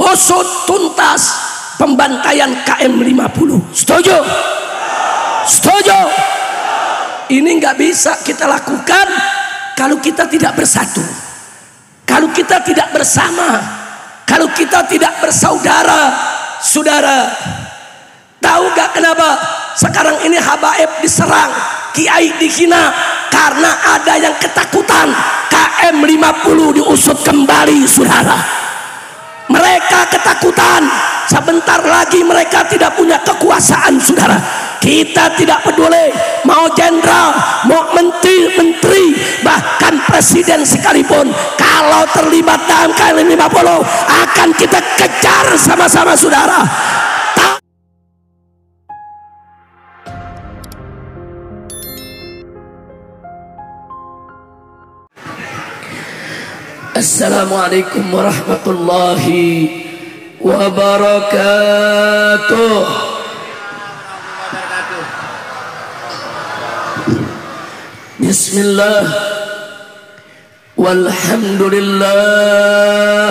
usut tuntas pembantaian KM 50. Setuju? Setuju? Ini nggak bisa kita lakukan kalau kita tidak bersatu, kalau kita tidak bersama, kalau kita tidak bersaudara. Saudara, tahu gak kenapa sekarang ini habaib diserang, kiai dihina? Karena ada yang ketakutan KM 50 diusut kembali, saudara. Mereka ketakutan, sebentar lagi mereka tidak punya kekuasaan, saudara. Kita tidak peduli mau jenderal, mau menteri, bahkan presiden sekalipun, kalau terlibat dalam KM 50 akan kita kejar sama-sama, saudara. Assalamualaikum warahmatullahi wabarakatuh. Bismillah, walhamdulillah,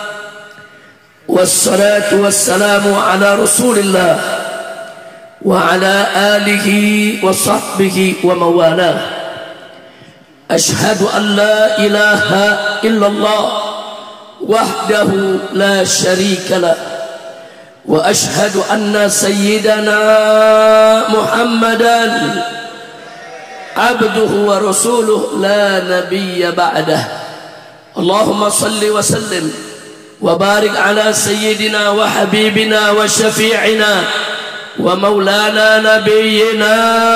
wassalatu wassalamu ala rasulillah wa ala alihi wa sahbihi wa mawalah. Ashhadu an la ilaha illallah wahdahu la syarika lah, wa ashhadu anna sayyidana Muhammadan abduhu wa rasuluh la nabiyya ba'dah. Allahumma salli wa sallim wa barik ala sayyidina wa habibina wa syafi'ina wa maulana nabiyyina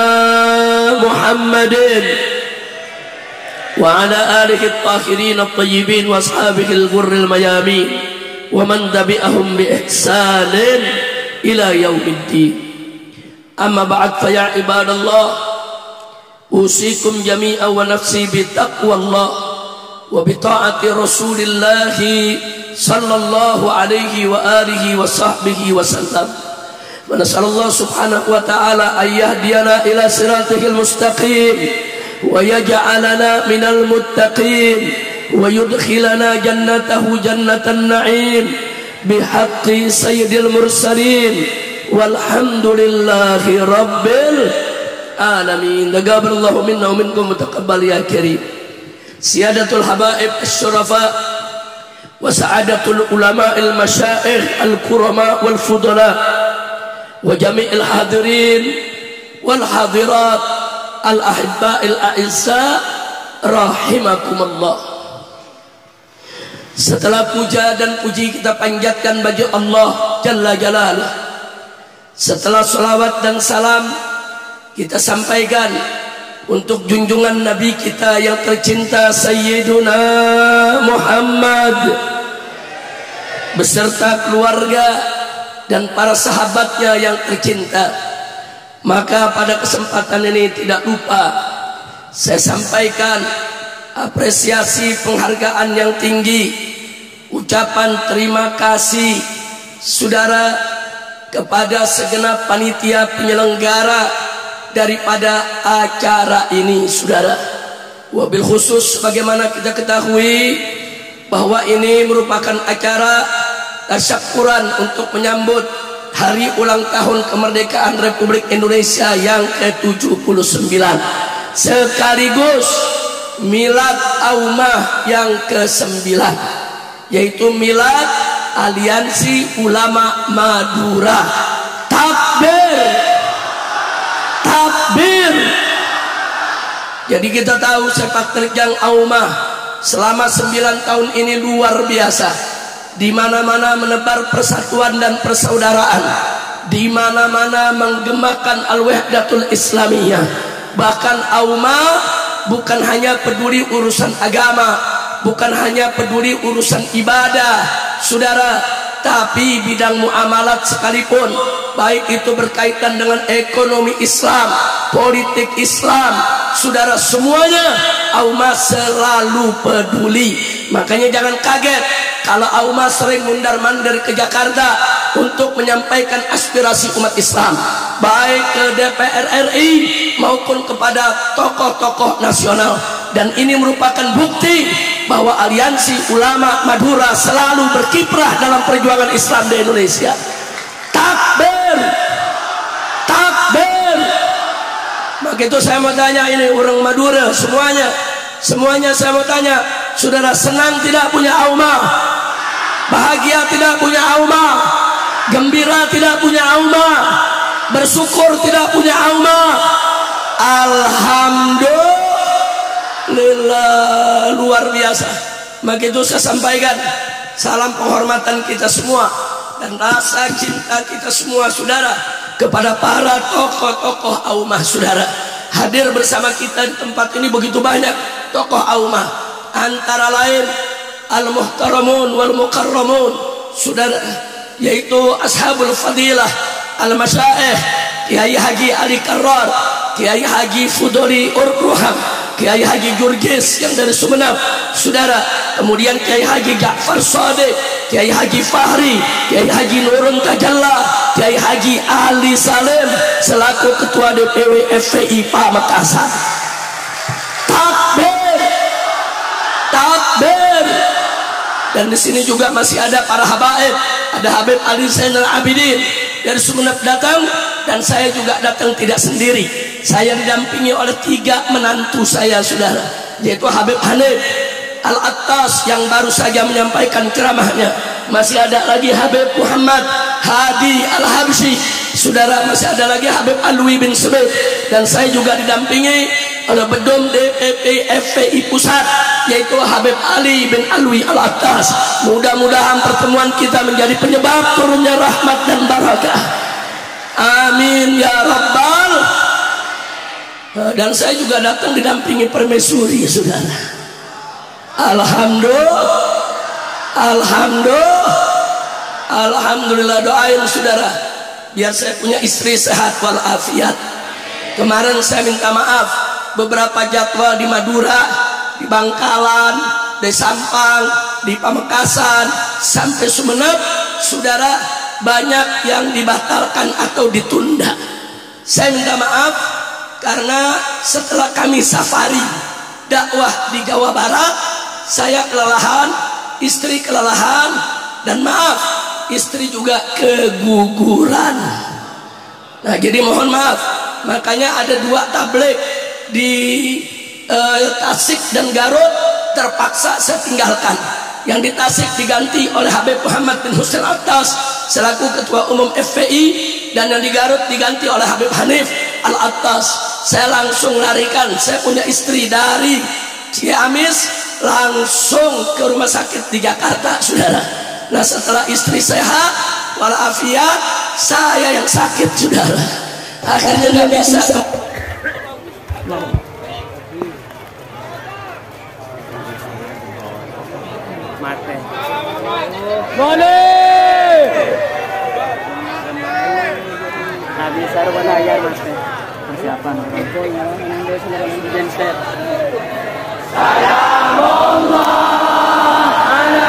Muhammadin wa ala alihi at-tahirin at-tayyibin wa ashabihi al-ghurril mayamin wa man tabi'ahum bi ihsanin ila yaumiddin. Amma ba'd, fa ya ibadallah, usikum jami'an wa nafsi bi taqwallah wa bi ta'ati Rasulillah sallallahu alaihi wa alihi wa sahbihi wa sallam. Wa nas'alullah subhanahu wa ta'ala an yahdiyana ila siratihil mustaqim wa yaj'alana minal muttaqin wa yudkhilana jannatahu jannatan na'im bihaqqi sayyidil mursalin walhamdulillahi rabbil alamin. Taqabbalallahu minna wa minkum mutaqabbal ya karim. Siyadatul habaib asy-syurafa wa sa'adatul ulama'il masyayikh al-kurama wal fudala wa jami'il hadirin wal hadirat al-ahibba'il a'izza rahimakumullah. Setelah puja dan puji kita panjatkan bagi Allah Jalla Jalaluh, setelah salawat dan salam kita sampaikan untuk junjungan Nabi kita yang tercinta Sayyiduna Muhammad beserta keluarga dan para sahabatnya yang tercinta. Maka pada kesempatan ini tidak lupa saya sampaikan apresiasi penghargaan yang tinggi, ucapan terima kasih saudara kepada segenap panitia penyelenggara daripada acara ini, saudara. Wabil khusus bagaimana kita ketahui bahwa ini merupakan acara tasyakuran untuk menyambut hari ulang tahun kemerdekaan Republik Indonesia yang ke-79 sekaligus milad Aumah yang ke-9, yaitu milad Aliansi Ulama Madura. Takbir, takbir. Jadi kita tahu sepak terjang Aumah selama 9 tahun ini luar biasa. Di mana-mana menebar persatuan dan persaudaraan, di mana-mana menggemakan al-wahdatul islamiyah. Bahkan Aumah bukan hanya peduli urusan agama, bukan hanya peduli urusan ibadah, saudara, tapi bidang muamalat sekalipun, baik itu berkaitan dengan ekonomi Islam, politik Islam, saudara, semuanya Aumah selalu peduli. Makanya jangan kaget kalau Aumah sering mundar-mandir ke Jakarta untuk menyampaikan aspirasi umat Islam, baik ke DPR RI maupun kepada tokoh-tokoh nasional. Dan ini merupakan bukti bahwa Aliansi Ulama Madura selalu berkiprah dalam perjuangan Islam di Indonesia. Takbir, takbir. Maka itu saya mau tanya ini orang Madura semuanya saya mau tanya, saudara senang tidak punya aumah? Bahagia tidak punya aumah? Gembira tidak punya aumah? Bersyukur tidak punya aumah? Alhamdulillah, luar biasa. Maka itu saya sampaikan salam penghormatan kita semua dan rasa cinta kita semua saudara kepada para tokoh-tokoh aumah saudara. Hadir bersama kita di tempat ini begitu banyak tokoh aumah, antara lain al-muhtaramun wal mukarramun saudara, yaitu ashabul fadilah al-masyaikh Kiai Haji Ali Karrar, Kiai Haji Fudoli Urruham, Kiai Haji Jurgis yang dari Sumeneb saudara, kemudian Kiai Haji Ja'far Shadiq, Kiai Haji Fahri, Kiai Haji Nurun Tajalla, Kiai Haji Ali Salim selaku Ketua DPW FPI Pamekasan. Takbir, takbir. Dan di sini juga masih ada para habaib, ada Habib Ali Zainal Abidin dari Sumeneb datang, dan saya juga datang tidak sendiri. Saya didampingi oleh 3 menantu saya saudara, yaitu Habib Hanif Al-Attas yang baru saja menyampaikan ceramahnya. Masih ada lagi Habib Muhammad Hadi Al-Habsyi saudara, masih ada lagi Habib Alwi bin Subaid, dan saya juga didampingi oleh Bedum DPP FPI Pusat, yaitu Habib Ali bin Alwi Al-Attas. Mudah-mudahan pertemuan kita menjadi penyebab turunnya rahmat dan barakah. Amin ya Rabbal. Dan saya juga datang didampingi permaisuri saudara. Alhamdulillah, doain saudara biar saya punya istri sehat walafiat. Kemarin saya minta maaf, beberapa jadwal di Madura, di Bangkalan, di Sampang, di Pamekasan sampai Sumeneb saudara, banyak yang dibatalkan atau ditunda. Saya minta maaf karena setelah kami safari dakwah di Jawa Barat, saya kelelahan, istri kelelahan, dan maaf, istri juga keguguran. Nah, jadi mohon maaf. Makanya ada 2 tablik di Tasik dan Garut terpaksa saya tinggalkan. Yang di Tasik diganti oleh Habib Muhammad bin Husain Attas selaku Ketua Umum FPI, dan yang di Garut diganti oleh Habib Hanif Al-Attas. Saya langsung larikan, saya punya istri dari Ciamis langsung ke rumah sakit di Jakarta saudara. Nah, setelah istri sehat walafiat, saya yang sakit saudara, akhirnya nggak bisa. Mate. Boleh. Habis sarwana ayar mate. Persiapan. Salamullah ala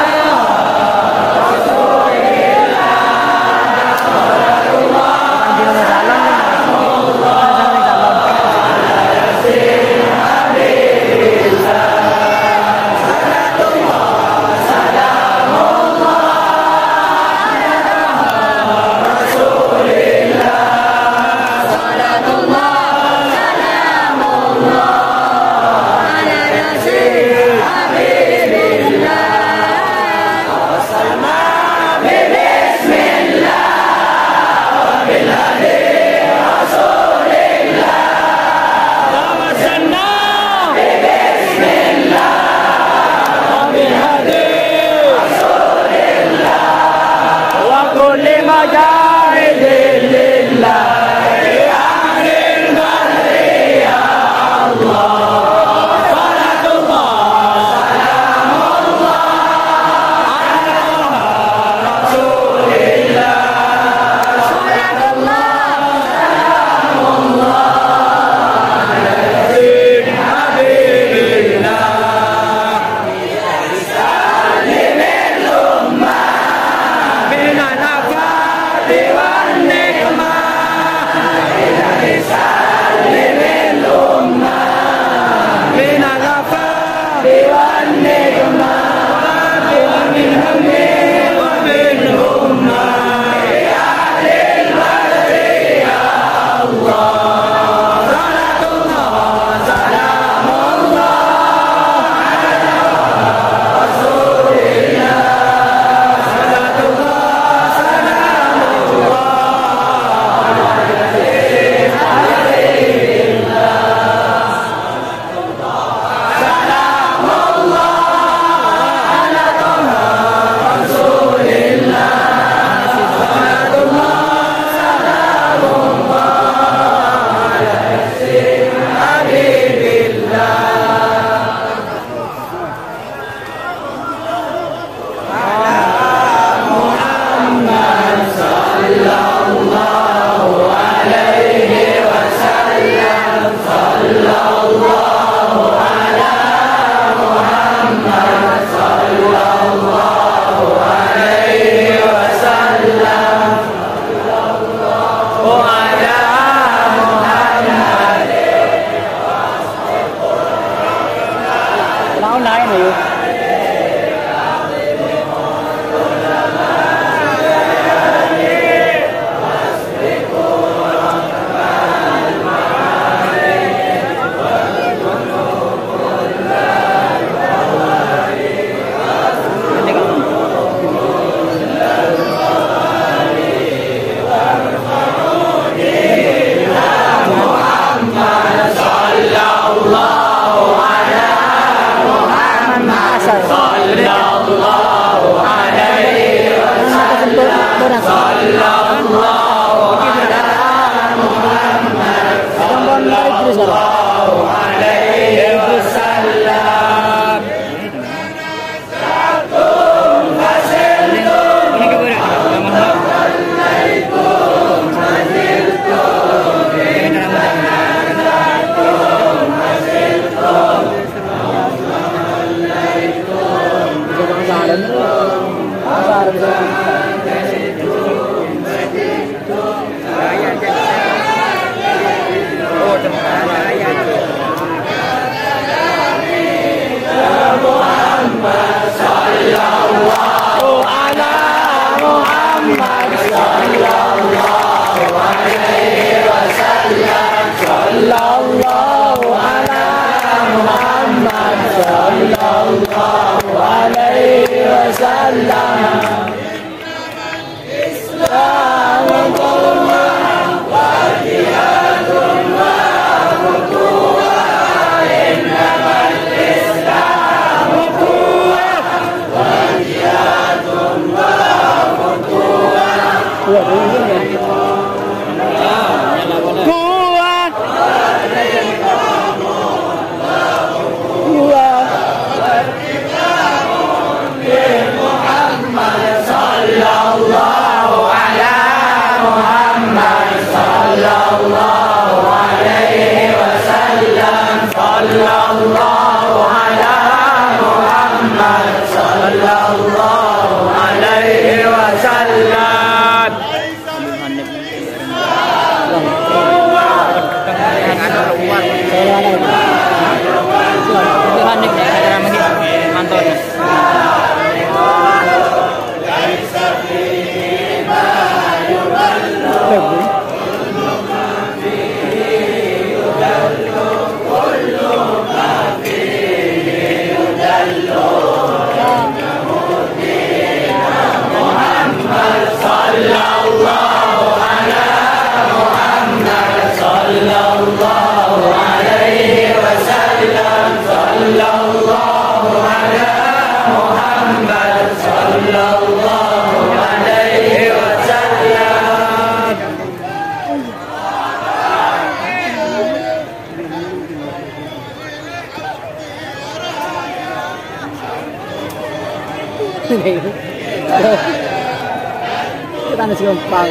Kita nasi gampang.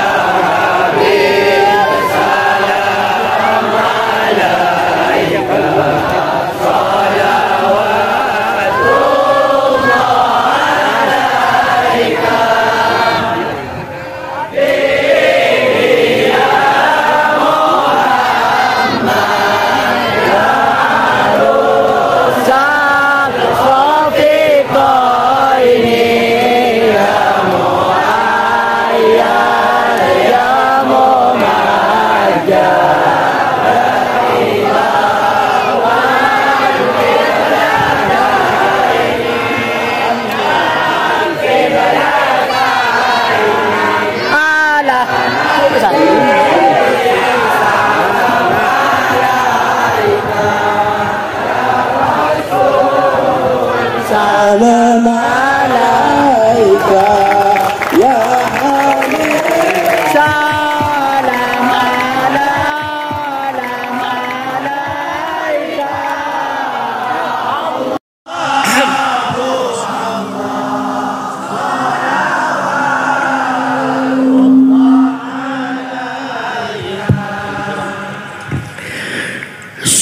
Alaika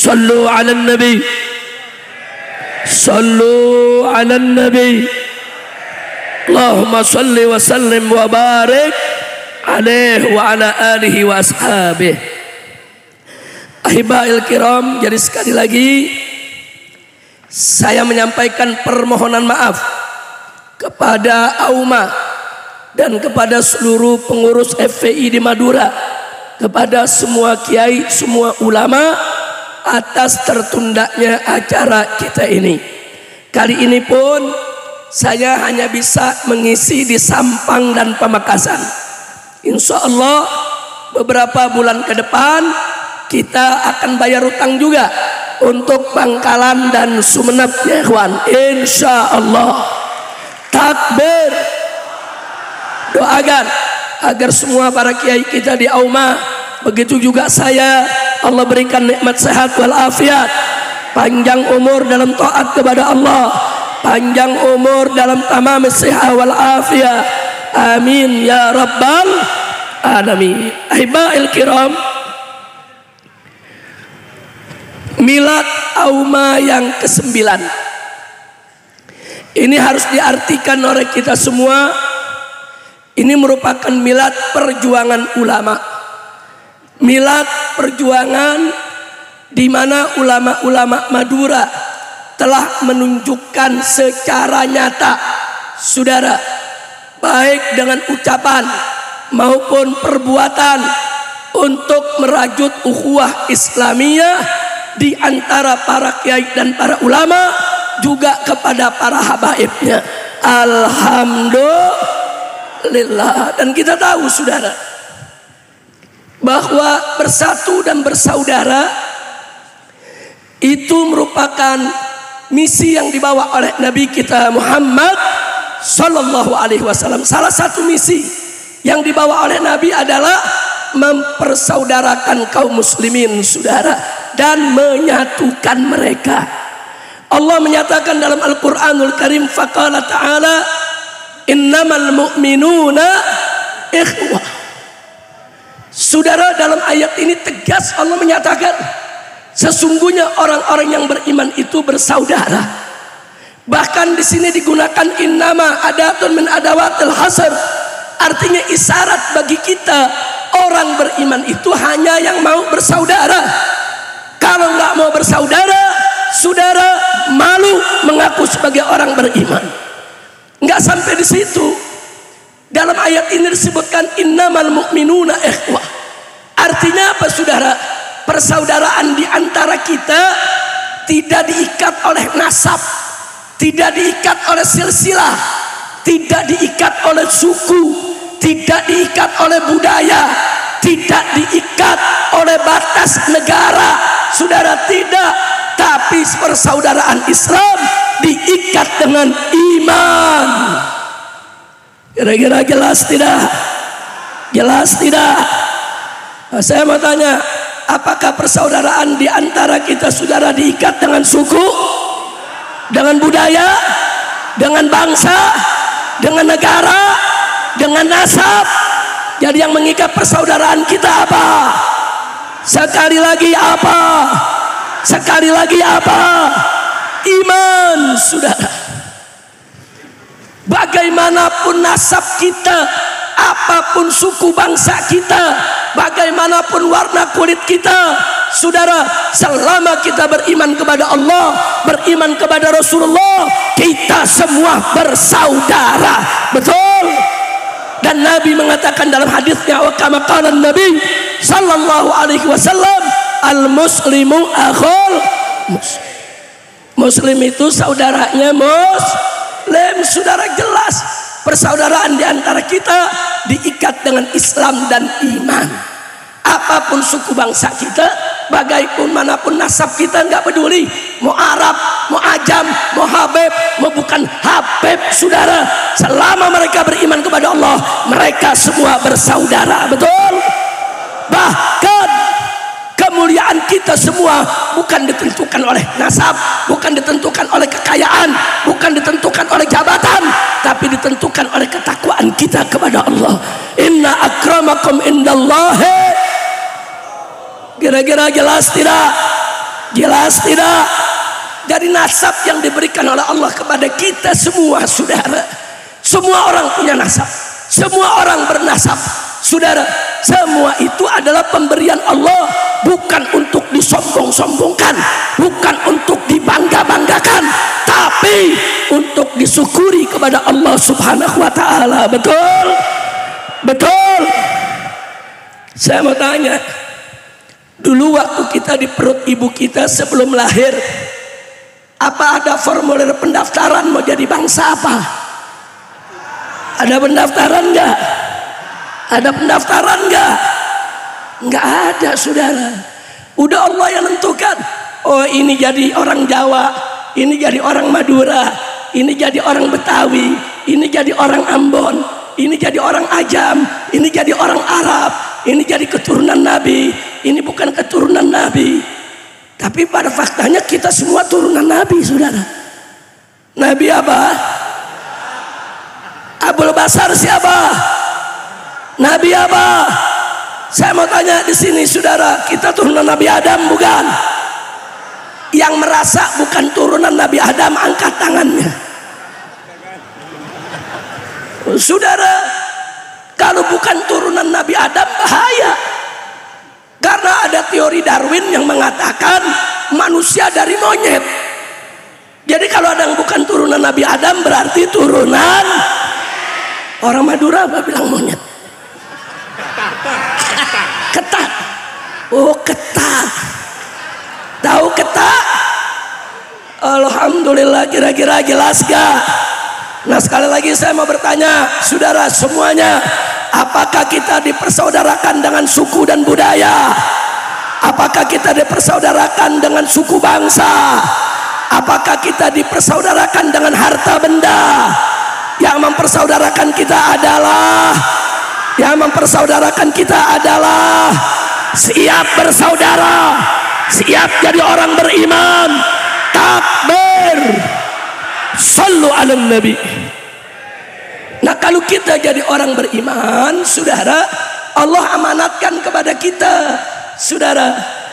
Sallu ala nabi. Sallu ala nabi. Allahumma salli wa sallim wa barik alaihi wa ala alihi wa ashabihi. Ahibail kiram, jadi sekali lagi saya menyampaikan permohonan maaf kepada Auma dan kepada seluruh pengurus FPI di Madura, kepada semua kiai, semua ulama atas tertundanya acara kita ini. Kali ini pun saya hanya bisa mengisi di Sampang dan Pamekasan. Insya Allah beberapa bulan ke depan kita akan bayar utang juga untuk Bangkalan dan Sumeneb ya ikhwan. Insya Allah. Takbir. Doakan agar semua para kiai kita di Auma, begitu juga saya, Allah berikan nikmat sehat walafiat, panjang umur dalam taat kepada Allah, panjang umur dalam tamam sehat walafiat. Amin ya rabbal alamin. Ahibail kiram, milad Auma yang ke-9 ini harus diartikan oleh kita semua. Ini merupakan milad perjuangan ulama, milad perjuangan di mana ulama-ulama Madura telah menunjukkan secara nyata, saudara, baik dengan ucapan maupun perbuatan, untuk merajut ukhuwah Islamiyah di antara para kiai dan para ulama, juga kepada para habaibnya. Alhamdulillah. Dan kita tahu saudara, bahwa bersatu dan bersaudara itu merupakan misi yang dibawa oleh Nabi kita Muhammad Sallallahu Alaihi Wasallam. Salah satu misi yang dibawa oleh Nabi adalah mempersaudarakan kaum muslimin, saudara, dan menyatukan mereka. Allah menyatakan dalam Al-Quranul Karim, faqala ta'ala innamal mu'minuna ikhwah. Saudara, dalam ayat ini tegas Allah menyatakan sesungguhnya orang-orang yang beriman itu bersaudara. Bahkan di sini digunakan innama adatun min adawatil hasr, artinya isyarat bagi kita orang beriman itu hanya yang mau bersaudara. Kalau nggak mau bersaudara, saudara malu mengaku sebagai orang beriman. Nggak sampai di situ. Dalam ayat ini disebutkan innamal mu'minuna ikhwah. Artinya apa saudara? Persaudaraan di antara kita tidak diikat oleh nasab, tidak diikat oleh silsilah, tidak diikat oleh suku, tidak diikat oleh budaya, tidak diikat oleh batas negara. Saudara, tidak. Tapi persaudaraan Islam diikat dengan iman. Kira-kira jelas tidak? Jelas tidak? Nah, saya mau tanya, apakah persaudaraan di antara kita saudara diikat dengan suku, dengan budaya, dengan bangsa, dengan negara, dengan nasab? Jadi yang mengikat persaudaraan kita apa? Sekali lagi apa? Sekali lagi apa? Iman, saudara. Bagaimanapun nasab kita, apapun suku bangsa kita, bagaimanapun warna kulit kita, saudara, selama kita beriman kepada Allah, beriman kepada Rasulullah, kita semua bersaudara. Betul? Dan Nabi mengatakan dalam hadisnya, wa kama qala Nabi sallallahu alaihi wasallam, al muslimu akhul muslim. Muslim itu saudaranya muslim. Saudara, jelas persaudaraan di antara kita diikat dengan Islam dan iman. Apapun suku bangsa kita, bagaimanapun nasab kita, nggak peduli mau Arab, mau Ajam, mau Habib, mau bukan Habib, saudara, selama mereka beriman kepada Allah, mereka semua bersaudara. Betul? Bahkan kemuliaan kita semua bukan ditentukan oleh nasab, bukan ditentukan oleh kekayaan, bukan ditentukan oleh jabatan, tapi ditentukan oleh ketakwaan kita kepada Allah. Inna akramakum indallahi. Kira-kira jelas tidak? Jelas tidak? Dari nasab yang diberikan oleh Allah kepada kita semua, saudara. Semua orang punya nasab, semua orang bernasab, saudara. Semua itu adalah pemberian Allah, bukan untuk disombong-sombongkan, bukan untuk dibangga-banggakan, tapi untuk disyukuri kepada Allah Subhanahu wa taala. Betul? Betul. Saya mau tanya, dulu waktu kita di perut ibu kita sebelum lahir, apa ada formulir pendaftaran mau jadi bangsa apa? Ada pendaftaran enggak? Ada pendaftaran enggak? Enggak ada, saudara. Udah Allah yang nentukan. Oh, ini jadi orang Jawa, ini jadi orang Madura, ini jadi orang Betawi, ini jadi orang Ambon, ini jadi orang Ajam, ini jadi orang Arab, ini jadi keturunan Nabi, ini bukan keturunan Nabi. Tapi pada faktanya kita semua turunan Nabi, saudara. Nabi apa? Abul Basar siapa? Nabi apa? Saya mau tanya di sini, saudara, kita turunan Nabi Adam bukan? Yang merasa bukan turunan Nabi Adam angkat tangannya. Saudara, kalau bukan turunan Nabi Adam bahaya. Karena ada teori Darwin yang mengatakan manusia dari monyet. Jadi kalau ada yang bukan turunan Nabi Adam berarti turunan orang Madura. Apa bilang monyet? Ketat. Oh, ketat. Tahu ketat? Alhamdulillah, kira-kira jelas gak? Nah, sekali lagi saya mau bertanya, saudara semuanya, apakah kita dipersaudarakan dengan suku dan budaya? Apakah kita dipersaudarakan dengan suku bangsa? Apakah kita dipersaudarakan dengan harta benda? Yang mempersaudarakan kita adalah siap bersaudara, siap jadi orang beriman. Takbir, sallu ala nabi. Nah, kalau kita jadi orang beriman, saudara, Allah amanatkan kepada kita, saudara.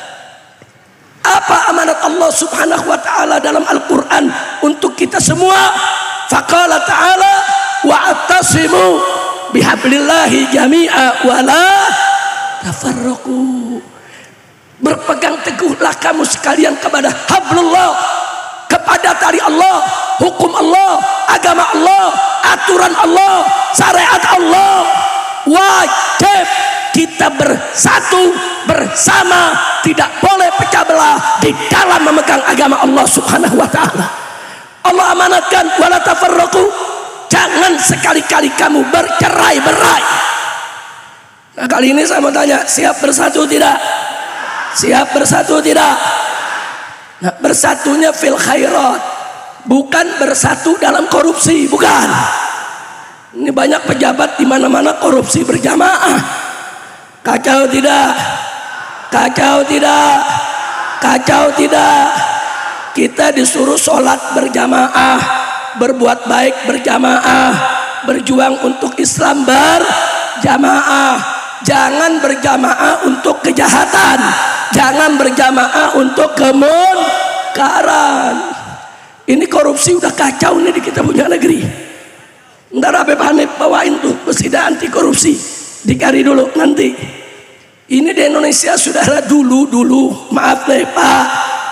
Apa amanat Allah Subhanahu wa taala dalam Al-Qur'an untuk kita semua? Faqala ta'ala wa'tasimu bihablillahi jami'a wa la tafarraqu. Berpegang teguhlah kamu sekalian kepada hablullah, kepada tali Allah, hukum Allah, agama Allah, aturan Allah, syariat Allah. Wajib kita bersatu bersama, tidak boleh pecah belah di dalam memegang agama Allah Subhanahu wa taala. Allah amanatkan wala tafarraqu, jangan sekali-kali kamu bercerai-berai. Nah, kali ini saya mau tanya, siap bersatu tidak? Siap bersatu tidak? Nah, bersatunya fil khairat, bukan bersatu dalam korupsi, bukan. Ini banyak pejabat di mana-mana korupsi berjamaah. Kacau tidak? Kacau tidak? Kacau tidak? Kita disuruh sholat berjamaah, berbuat baik berjamaah, berjuang untuk Islam berjamaah. Jangan berjamaah untuk kejahatan, jangan berjamaah untuk kemunkaran. Ini korupsi udah kacau nih di kita punya negeri. Ntar Habib Hanif bawain tuh pesida anti korupsi, dikari dulu nanti. Ini di Indonesia saudara, dulu maaf nih Pak,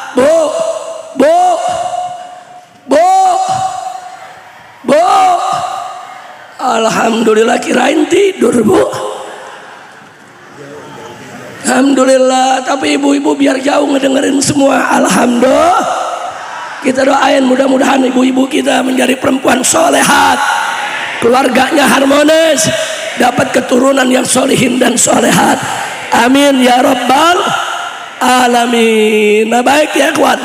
Bu, alhamdulillah, kirain tidur Bu. Alhamdulillah, tapi ibu-ibu biar jauh ngedengerin semua. Alhamdulillah, kita doain mudah-mudahan ibu-ibu kita menjadi perempuan solehat, keluarganya harmonis, dapat keturunan yang solehin dan solehat. Amin ya rabbal alamin. Nah, baik ya kawan,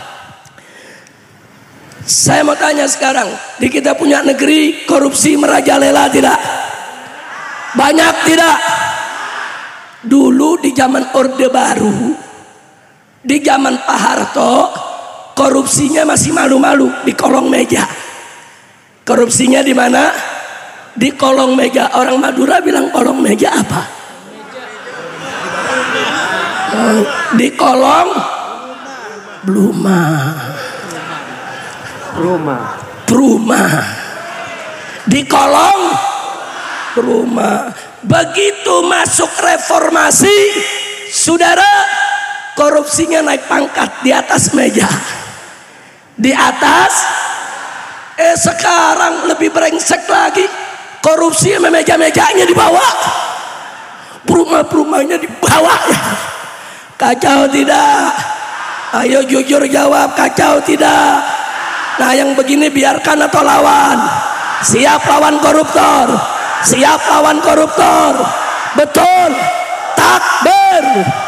saya mau tanya sekarang, di kita punya negeri korupsi merajalela tidak? Banyak tidak? Dulu di zaman Orde Baru, di zaman Pak Harto, korupsinya masih malu-malu di kolong meja. Korupsinya di mana? Di kolong meja. Orang Madura bilang kolong meja apa? Di kolong Pruma. Di kolong rumah. Begitu masuk reformasi, saudara, korupsinya naik pangkat di atas meja. Di atas, sekarang lebih brengsek lagi. Korupsi sama meja-mejanya di bawah, rumah-rumahnya di bawah. Kacau tidak? Ayo jujur jawab, kacau tidak? Nah, yang begini biarkan atau lawan? Siap lawan koruptor? Siap lawan koruptor? Betul. Takbir.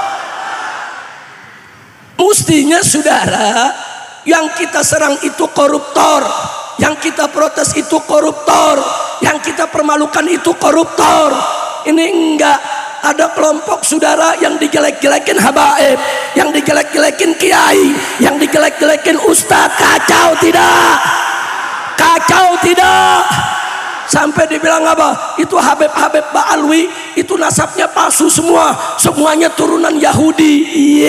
Mestinya saudara, yang kita serang itu koruptor, yang kita protes itu koruptor, yang kita permalukan itu koruptor. Ini enggak. Ada kelompok saudara yang dijelek-jelekin habaib, yang dijelek-jelekin kiai, yang dijelek-jelekin ustadz. Kacau tidak? Kacau tidak? Sampai dibilang apa? Itu Habib-Habib Ba'alwi, itu nasabnya palsu semua, semuanya turunan Yahudi.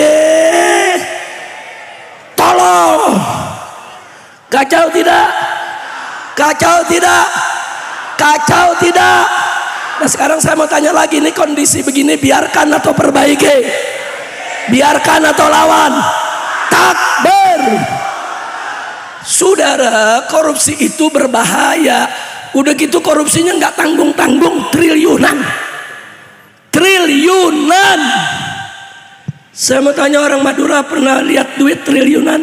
Tolong. Kacau tidak? Kacau tidak? Kacau tidak? Nah, sekarang saya mau tanya lagi, ini kondisi begini biarkan atau perbaiki? Biarkan atau lawan? Takbir. Saudara, korupsi itu berbahaya. Udah gitu korupsinya nggak tanggung-tanggung, triliunan. Triliunan. Saya mau tanya, orang Madura pernah lihat duit triliunan?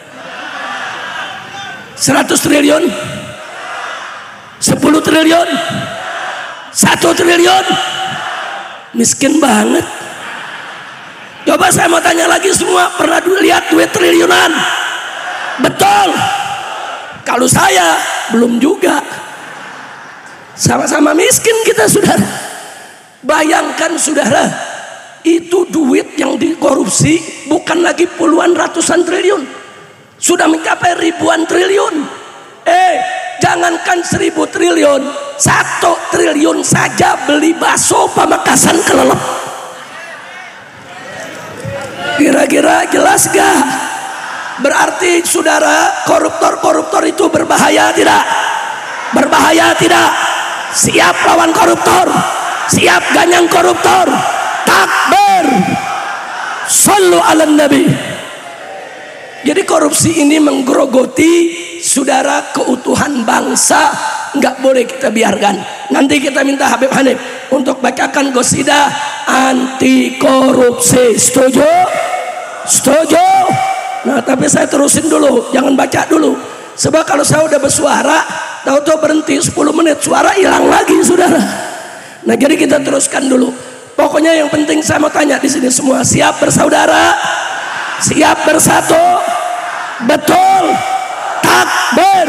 100 triliun? 10 triliun? 1 triliun? Miskin banget. Coba saya mau tanya lagi, semua pernah lihat duit triliunan? Betul. Kalau saya belum juga. Sama-sama miskin kita, saudara. Bayangkan saudara, itu duit yang dikorupsi bukan lagi puluhan ratusan triliun, sudah mencapai ribuan triliun. Jangankan 1000 triliun, 1 triliun saja beli bakso Pamekasan kelelep. Kira-kira jelas gak? Berarti saudara, koruptor-koruptor itu berbahaya tidak? Berbahaya tidak? Siap lawan koruptor? Siap ganyang koruptor? Takbir. Sallu ala nabi. Jadi korupsi ini menggerogoti saudara keutuhan bangsa, nggak boleh kita biarkan. Nanti kita minta Habib Hanif untuk bacakan qasidah anti korupsi. Setuju? Setuju? Nah, tapi saya terusin dulu, jangan baca dulu. Sebab kalau saya udah bersuara, tahu-tahu berhenti 10 menit, suara hilang lagi, saudara. Nah, jadi kita teruskan dulu. Pokoknya yang penting saya mau tanya di sini semua, siap bersaudara? Siap bersatu? Betul. Takbir.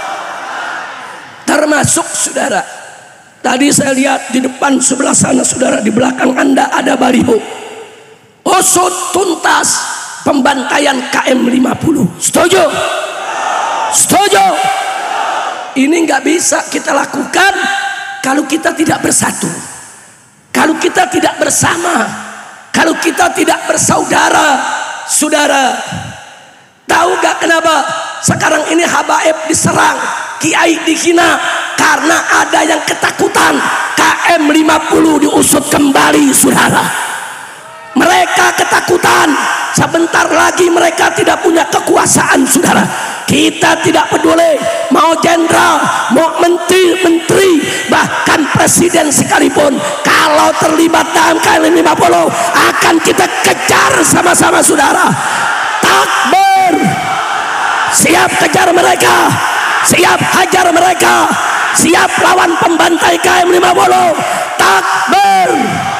Termasuk saudara, tadi saya lihat di depan sebelah sana saudara, di belakang Anda ada baliho. Usut tuntas pembantaian KM50. Setuju? Setuju? Ini nggak bisa kita lakukan kalau kita tidak bersatu, kalau kita tidak bersama, kalau kita tidak bersaudara. Saudara, tahu gak kenapa sekarang ini habaib diserang, kiai dihina? Karena ada yang ketakutan KM50 diusut kembali, saudara. Mereka ketakutan, sebentar lagi mereka tidak punya kekuasaan, saudara. Kita tidak peduli mau jenderal, mau menteri, bahkan presiden sekalipun, kalau terlibat dalam KM50 akan kita kejar sama-sama, saudara. Takbir. Siap kejar mereka, siap hajar mereka, siap lawan pembantai KM50. Takbir.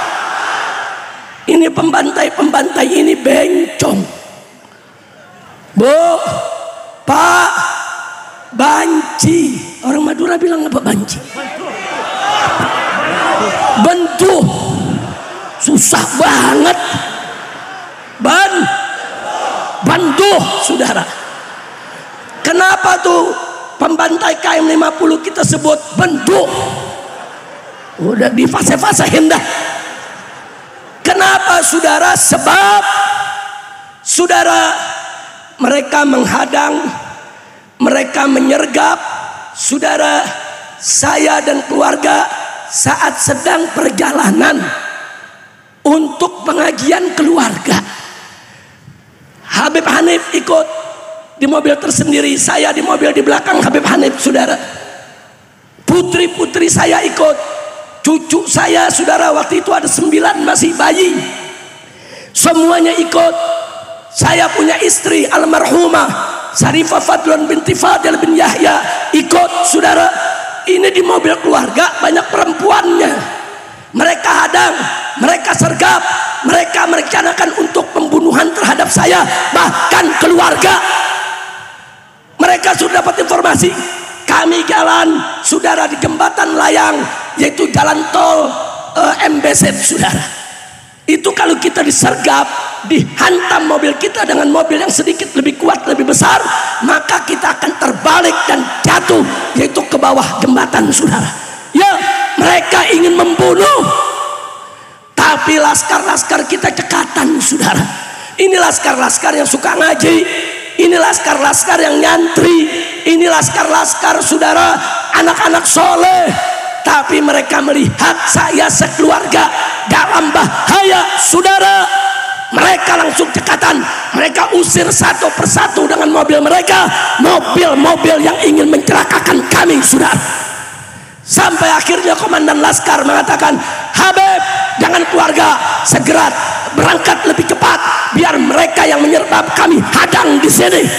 Ini pembantai ini bencong. Bu, Pak, banci. Orang Madura bilang apa banci? Bentuh. Susah banget. Bantuh, saudara. Kenapa tuh pembantai KM50 kita sebut bentuh? Udah di fase-fasein dah. Kenapa, saudara? Sebab saudara, mereka menghadang, mereka menyergap saudara saya dan keluarga saat sedang perjalanan untuk pengajian keluarga. Habib Hanif ikut di mobil tersendiri, saya di mobil di belakang Habib Hanif, saudara. Putri-putri saya ikut, cucu saya, saudara, waktu itu ada 9 masih bayi, semuanya ikut. Saya punya istri almarhumah Syarifah Fadlon binti Fadil bin Yahya ikut, saudara. Ini di mobil keluarga banyak perempuannya. Mereka hadang, mereka sergap, mereka merencanakan untuk pembunuhan terhadap saya, bahkan keluarga. Mereka sudah dapat informasi kami jalan, saudara, di jembatan layang, yaitu jalan tol MBZ, saudara. Itu kalau kita disergap, dihantam mobil kita dengan mobil yang sedikit lebih kuat, lebih besar, maka kita akan terbalik dan jatuh, yaitu ke bawah jembatan, saudara. Ya, mereka ingin membunuh, tapi laskar-laskar kita cekatan, saudara. Ini laskar-laskar yang suka ngaji, ini laskar-laskar yang nyantri, ini laskar-laskar, saudara, anak-anak soleh. Tapi mereka melihat saya sekeluarga dalam bahaya, saudara. Mereka langsung cekatan, mereka usir satu persatu dengan mobil mereka, mobil-mobil yang ingin mencelakakan kami, saudara. Sampai akhirnya komandan laskar mengatakan, Habib, jangan keluarga, segera berangkat lebih cepat, biar mereka yang menyergap kami hadang di sini.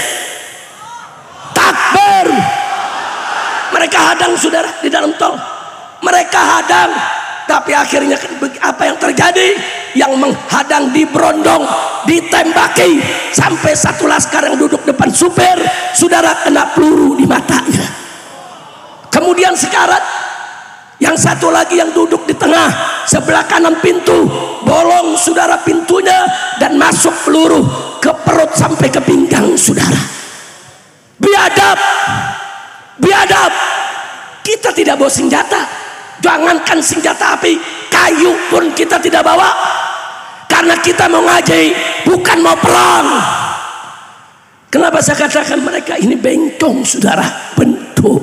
Takbir. Mereka hadang, saudara, di dalam tol. Mereka hadang, tapi akhirnya apa yang terjadi? Yang menghadang diberondong, ditembaki, sampai satu laskar yang duduk depan supir, saudara, kena peluru di matanya. Kemudian sekarat, yang satu lagi yang duduk di tengah sebelah kanan pintu, bolong, saudara, pintunya, dan masuk peluru ke perut sampai ke pinggang, saudara. Biadab, biadab. Kita tidak bawa senjata, jangankan senjata api, kayu pun kita tidak bawa, karena kita mau ngaji, bukan mau perang. Kenapa saya katakan mereka ini bencong, saudara? Bentuk.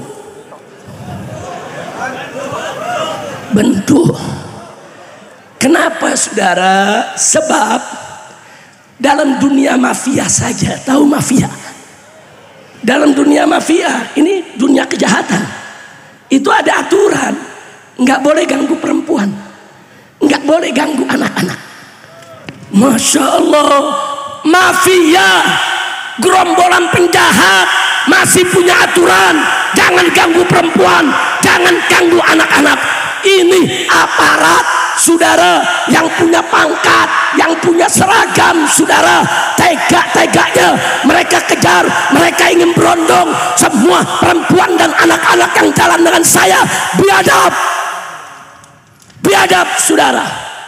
Kenapa, saudara? Sebab dalam dunia mafia saja, tahu mafia? Dalam dunia mafia, ini dunia kejahatan, itu ada aturan. Nggak boleh ganggu perempuan, nggak boleh ganggu anak-anak. Masya Allah, mafia, gerombolan penjahat masih punya aturan. Jangan ganggu perempuan, jangan ganggu anak-anak. Ini aparat, saudara, yang punya pangkat, yang punya seragam, saudara. Tega-teganya mereka kejar, mereka ingin berondong semua perempuan dan anak-anak yang jalan dengan saya. Biadab, biadab, saudara.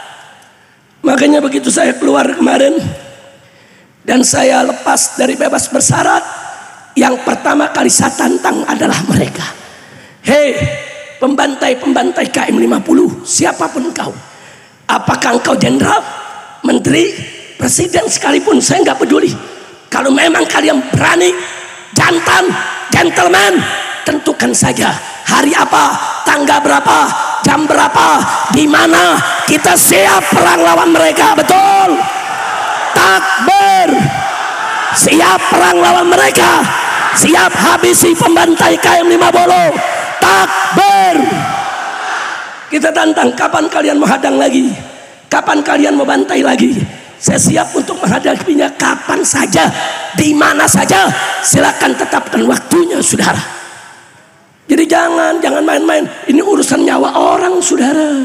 Makanya begitu saya keluar kemarin dan saya lepas dari bebas bersyarat, yang pertama kali saya tantang adalah mereka. Hei, pembantai-pembantai KM 50, siapapun engkau, apakah engkau jenderal, menteri, presiden sekalipun, saya nggak peduli. Kalau memang kalian berani, jantan, gentleman, tentukan saja hari apa, tanggal berapa, jam berapa, di mana, kita siap perang lawan mereka. Betul? Takbir. Siap perang lawan mereka, siap habisi pembantai KM 50. Takbir. Kita tantang, kapan kalian mau hadang lagi, kapan kalian mau bantai lagi, saya siap untuk menghadapinya kapan saja, di mana saja. Silakan tetapkan waktunya, saudara. Jadi jangan main-main. Ini urusan nyawa orang, saudara.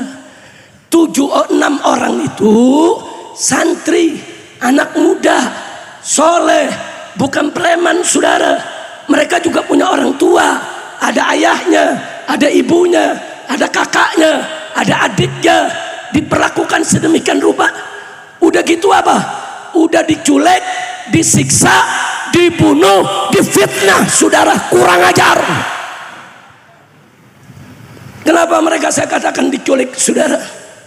6 orang itu santri, anak muda, soleh, bukan preman, saudara. Mereka juga punya orang tua, ada ayahnya, ada ibunya, ada kakaknya, ada adiknya, diperlakukan sedemikian rupa. Udah gitu apa? Udah diculik, disiksa, dibunuh, difitnah, saudara. Kurang ajar. Kenapa mereka saya katakan diculik, saudara?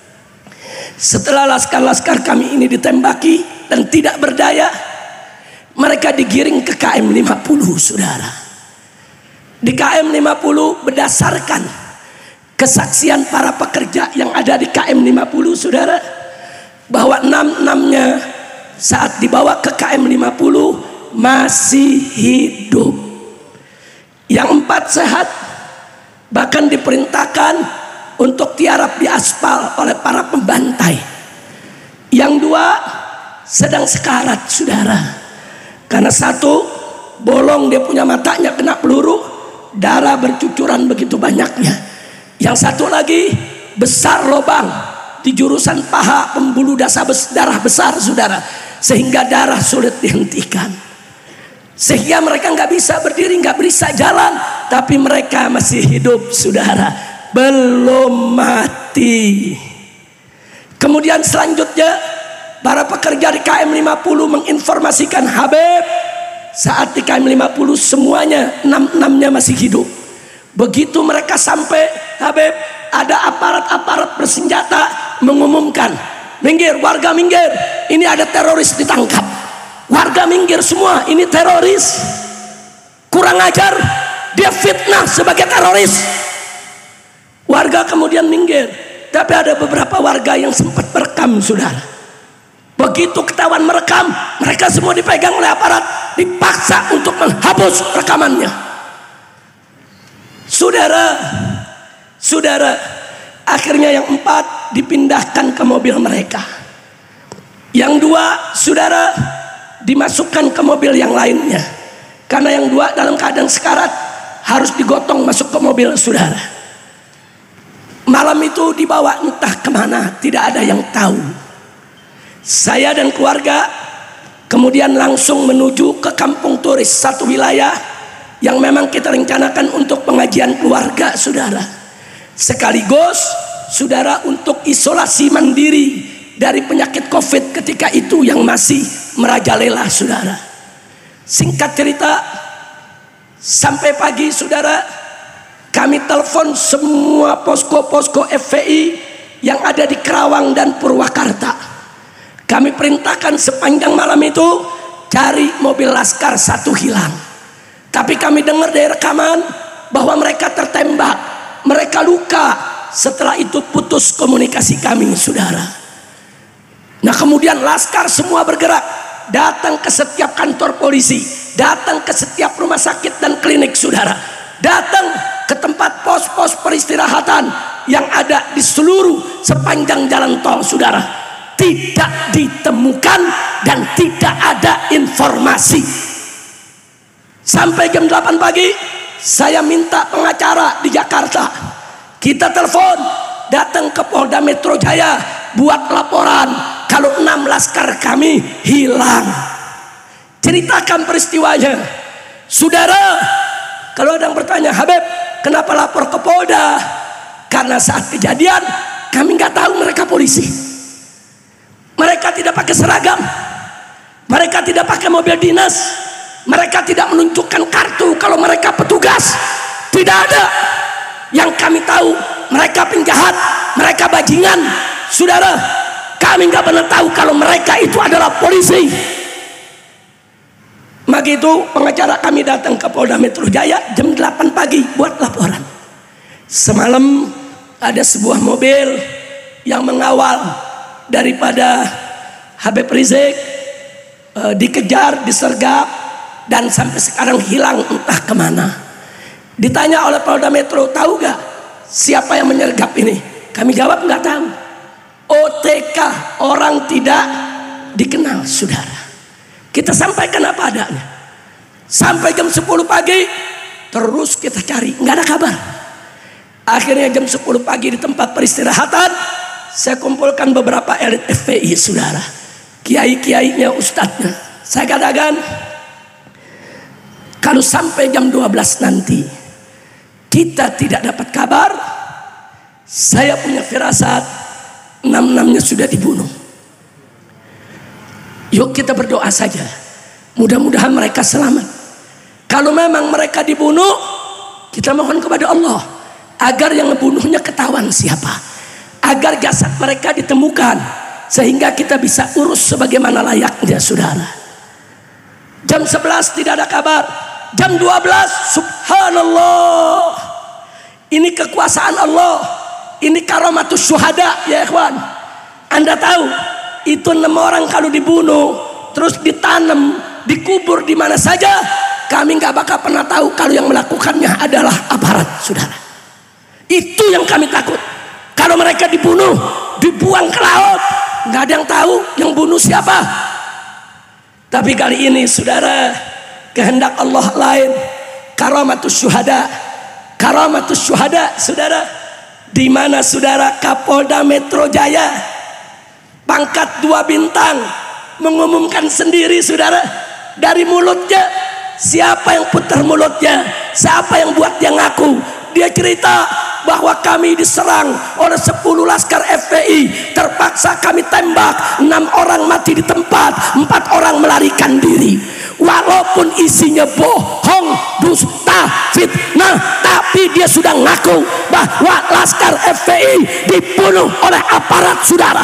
Setelah laskar-laskar kami ini ditembaki dan tidak berdaya, mereka digiring ke KM 50, saudara. Di KM 50 berdasarkan kesaksian para pekerja yang ada di KM 50, saudara, bahwa 6-6-nya saat dibawa ke KM 50 masih hidup. Yang 4 sehat, bahkan diperintahkan untuk tiarap di aspal oleh para pembantai. Yang 2 sedang sekarat, saudara, karena 1 bolong dia punya matanya kena peluru, darah bercucuran begitu banyaknya. Yang 1 lagi besar lubang di jurusan paha, pembuluh darah besar, saudara, sehingga darah sulit dihentikan. Sehingga mereka nggak bisa berdiri, nggak bisa jalan, tapi mereka masih hidup, saudara, belum mati. Kemudian selanjutnya para pekerja di KM 50 menginformasikan Habib, saat di KM 50 semuanya 6-6-nya masih hidup. Begitu mereka sampai Habib, ada aparat-aparat bersenjata mengumumkan, minggir, warga minggir, ini ada teroris ditangkap. Warga minggir semua, ini teroris, kurang ajar, dia fitnah sebagai teroris. Warga kemudian minggir, tapi ada beberapa warga yang sempat merekam, saudara. Begitu ketahuan merekam, mereka semua dipegang oleh aparat, dipaksa untuk menghapus rekamannya. Saudara, akhirnya yang 4 dipindahkan ke mobil mereka. Yang 2, saudara, dimasukkan ke mobil yang lainnya, karena yang 2 dalam keadaan sekarat harus digotong masuk ke mobil, saudara. Malam itu dibawa entah kemana, tidak ada yang tahu. Saya dan keluarga kemudian langsung menuju ke kampung turis, satu wilayah yang memang kita rencanakan untuk pengajian keluarga, saudara, sekaligus, saudara, untuk isolasi mandiri dari penyakit COVID ketika itu yang masih merajalela, saudara. Singkat cerita, sampai pagi, saudara, kami telepon semua posko-posko FPI yang ada di Kerawang dan Purwakarta. Kami perintahkan sepanjang malam itu cari mobil Laskar 1 hilang. Tapi kami dengar dari rekaman bahwa mereka tertembak, mereka luka. Setelah itu putus komunikasi kami, saudara. Nah, kemudian Laskar semua bergerak, datang ke setiap kantor polisi, datang ke setiap rumah sakit dan klinik, saudara, datang ke tempat pos-pos peristirahatan yang ada di seluruh sepanjang jalan tol, saudara. Tidak ditemukan dan tidak ada informasi. Sampai jam 8 pagi saya minta pengacara di Jakarta, kita telepon, datang ke Polda Metro Jaya buat laporan kalau 6 laskar kami hilang. Ceritakan peristiwanya, saudara. Kalau ada yang bertanya, Habib, kenapa lapor ke Polda? Karena saat kejadian kami nggak tahu mereka polisi. Mereka tidak pakai seragam, mereka tidak pakai mobil dinas, mereka tidak menunjukkan kartu kalau mereka petugas. Tidak ada. Yang kami tahu mereka penjahat, mereka bajingan, saudara. Kami nggak pernah tahu kalau mereka itu adalah polisi. Maka itu pengacara kami datang ke Polda Metro Jaya jam 8 pagi buat laporan. Semalam ada sebuah mobil yang mengawal daripada Habib Rizik, dikejar, disergap, dan sampai sekarang hilang entah kemana. Ditanya oleh Polda Metro, tahu gak siapa yang menyergap ini? Kami jawab nggak tahu. OTK, orang tidak dikenal, saudara. Kita sampaikan apa adanya. Sampai jam 10 pagi terus kita cari, nggak ada kabar. Akhirnya jam 10 pagi di tempat peristirahatan saya kumpulkan beberapa elit FPI, saudara, kiai-kiainya, ustadznya. Saya katakan, kalau sampai jam 12 nanti kita tidak dapat kabar, saya punya firasat 6-6-nya sudah dibunuh. Yuk kita berdoa saja, mudah-mudahan mereka selamat. Kalau memang mereka dibunuh, kita mohon kepada Allah agar yang membunuhnya ketahuan siapa, agar jasad mereka ditemukan sehingga kita bisa urus sebagaimana layaknya, saudara. Jam 11 tidak ada kabar. Jam 12 subhanallah. Ini kekuasaan Allah. Ini karamatus syuhada ya ikhwan. Anda tahu itu 6 orang kalau dibunuh terus ditanam, dikubur di mana saja, kami nggak bakal pernah tahu kalau yang melakukannya adalah aparat, saudara. Itu yang kami takut. Kalau mereka dibunuh, dibuang ke laut, nggak ada yang tahu yang bunuh siapa. Tapi kali ini, saudara, kehendak Allah lain. Karamatus syuhada, karamatus syuhada, saudara. Di mana saudara Kapolda Metro Jaya, pangkat 2 bintang, mengumumkan sendiri, saudara, dari mulutnya. Siapa yang putar mulutnya, siapa yang buat dia ngaku, dia cerita bahwa kami diserang oleh 10 laskar FPI, terpaksa kami tembak, 6 orang mati di tempat, 4 orang melarikan diri. Walaupun isinya bohong, dusta, fitnah, tapi dia sudah ngaku bahwa laskar FPI dibunuh oleh aparat, saudara.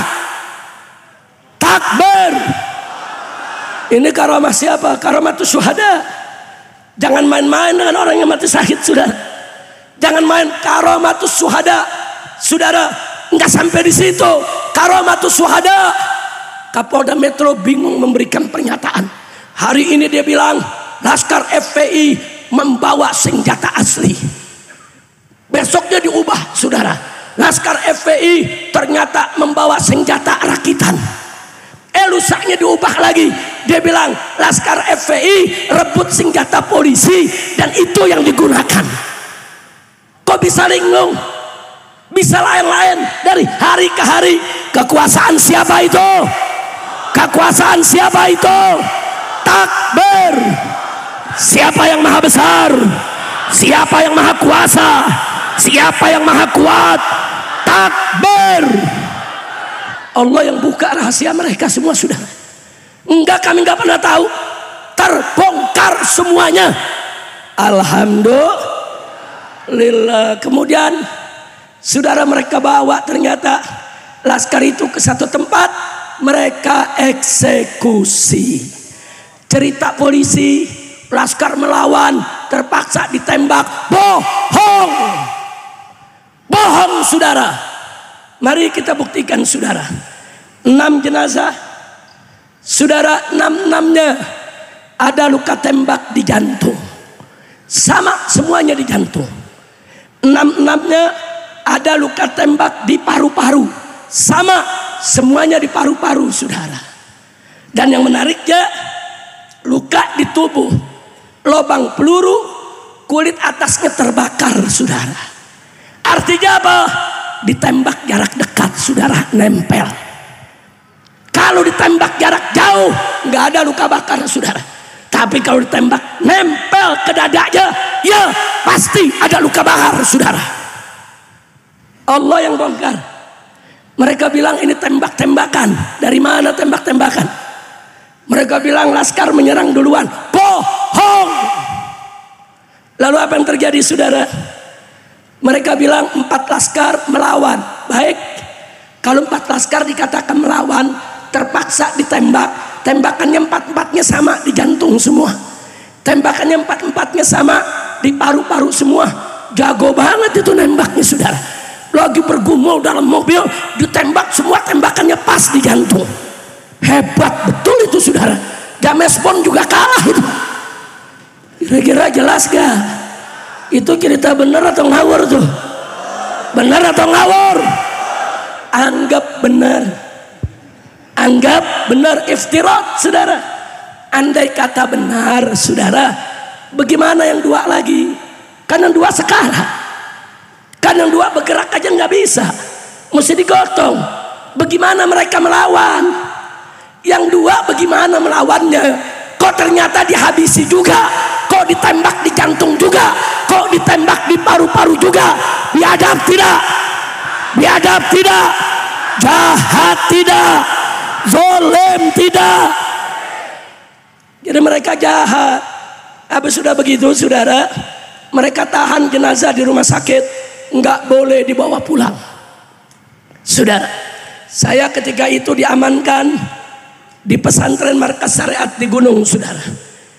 Takbir. Ini karamah siapa? Karamatus syuhada. Jangan main-main dengan orang yang mati syahid, saudara. Jangan main karamatus syuhada, saudara. Enggak sampai di situ. Karamatus syuhada. Kapolda Metro bingung memberikan pernyataan. Hari ini dia bilang laskar FPI membawa senjata asli. Besoknya diubah, saudara. Laskar FPI ternyata membawa senjata rakitan. Lusanya diubah lagi. Dia bilang laskar FPI rebut senjata polisi dan itu yang digunakan. Kok bisa linglung? Bisa lain-lain dari hari ke hari. Kekuasaan siapa itu? Kekuasaan siapa itu? Takbir. Siapa yang maha besar? Siapa yang maha kuasa? Siapa yang maha kuat? Takbir. Allah yang buka rahasia mereka semua, saudara. Enggak, kami enggak pernah tahu. Terbongkar semuanya. Alhamdulillah. Kemudian saudara, mereka bawa ternyata laskar itu ke satu tempat, mereka eksekusi. Cerita polisi, laskar melawan, terpaksa ditembak. Bohong. Bohong, saudara. Mari kita buktikan, saudara. 6 jenazah, saudara, 6-6-nya ada luka tembak di jantung. Sama semuanya di jantung. 6-6-nya ada luka tembak di paru-paru. Sama semuanya di paru-paru, saudara. Dan yang menariknya, luka di tubuh, lubang peluru, kulit atasnya terbakar, saudara. Artinya apa? Ditembak jarak dekat, saudara, nempel. Kalau ditembak jarak jauh nggak ada luka bakar, saudara. Tapi kalau ditembak nempel ke dadanya, ya pasti ada luka bakar, saudara. Allah yang bongkar. Mereka bilang ini tembak-tembakan. Dari mana tembak-tembakan? Mereka bilang laskar menyerang duluan. Bohong. Lalu apa yang terjadi, saudara? Mereka bilang 4 laskar melawan. Baik, kalau 4 laskar dikatakan melawan, terpaksa ditembak. Tembakannya 4-4-nya sama di jantung semua. Tembakannya 4-4-nya sama di paru-paru semua. Jago banget itu nembaknya, saudara. Lagi bergumul dalam mobil, ditembak semua, tembakannya pas di jantung. Hebat betul itu, saudara. James Bond juga kalah itu. Kira-kira jelas gak? Itu cerita benar atau ngawur tuh? Benar atau ngawur? Anggap benar. Anggap benar, iftirat, saudara. Andai kata benar, saudara, bagaimana yang 2 lagi? Kan yang 2 sekarang. Kan yang 2 bergerak aja nggak bisa, mesti digotong. Bagaimana mereka melawan? Yang 2 bagaimana melawannya? Kok ternyata dihabisi juga? Kok ditembak di jantung juga? Kok ditembak di paru-paru juga? Biadab tidak? Biadab tidak? Jahat tidak? Zolim tidak? Jadi mereka jahat. Habis sudah begitu, saudara, mereka tahan jenazah di rumah sakit, nggak boleh dibawa pulang. Saudara, saya ketika itu diamankan di pesantren Markas Syariat di Gunung, saudara.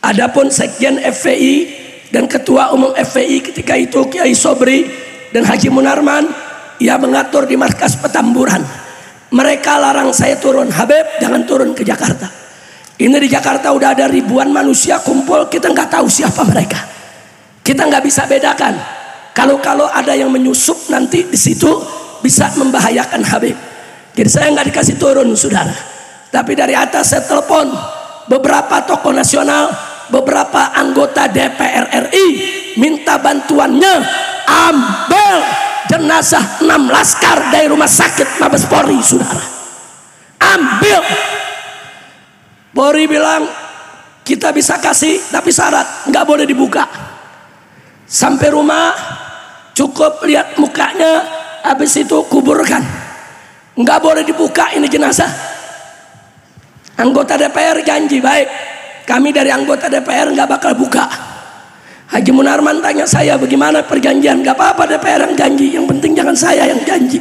Adapun Sekjen FPI dan Ketua Umum FPI ketika itu Kiai Sobri dan Haji Munarman, ia mengatur di markas Petamburan. Mereka larang saya turun. Habib, jangan turun ke Jakarta. Ini di Jakarta udah ada ribuan manusia kumpul, kita nggak tahu siapa mereka. Kita nggak bisa bedakan. Kalau ada yang menyusup nanti di situ bisa membahayakan Habib. Jadi saya nggak dikasih turun, saudara. Tapi dari atas saya telepon beberapa tokoh nasional, beberapa anggota DPR RI, minta bantuannya ambil jenazah 6 laskar dari rumah sakit Mabes Polri, saudara. Ambil. Polri bilang kita bisa kasih tapi syarat nggak boleh dibuka. Sampai rumah cukup lihat mukanya, habis itu kuburkan. Nggak boleh dibuka ini jenazah. Anggota DPR janji, baik, kami dari anggota DPR nggak bakal buka. Haji Munarman tanya saya, bagaimana perjanjian? Nggak apa-apa DPR yang janji, yang penting jangan saya yang janji.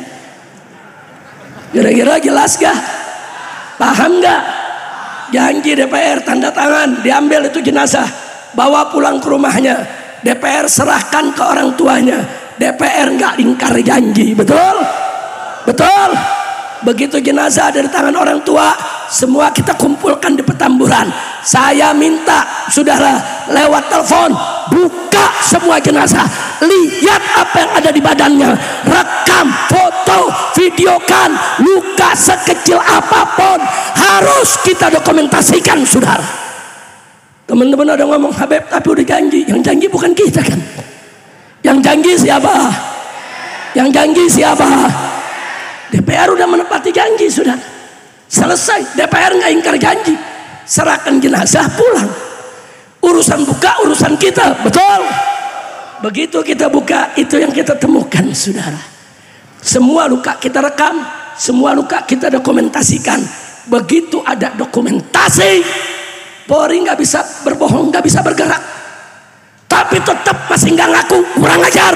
Kira-kira jelas gak? Paham gak? Janji DPR, tanda tangan, diambil itu jenazah, bawa pulang ke rumahnya. DPR serahkan ke orang tuanya. DPR nggak ingkar janji, betul? Betul? Begitu jenazah dari tangan orang tua, semua kita kumpulkan di Petamburan. Saya minta saudara lewat telepon buka semua jenazah, lihat apa yang ada di badannya, rekam, foto, videokan. Luka sekecil apapun harus kita dokumentasikan, saudara. Teman-teman ada ngomong, Habib tapi udah janji. Yang janji bukan kita kan? Yang janji siapa? Yang janji siapa? DPR udah menepati janji, sudah selesai. DPR nggak ingkar janji, serahkan jenazah pulang. Urusan buka urusan kita, betul? Begitu kita buka, itu yang kita temukan, saudara. Semua luka kita rekam, semua luka kita dokumentasikan. Begitu ada dokumentasi, Polri nggak bisa berbohong, nggak bisa bergerak. Tapi tetap masih nggak ngaku, kurang ajar.